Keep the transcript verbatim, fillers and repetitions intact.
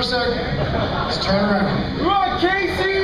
a sec. Let's turn around. Come on, Casey!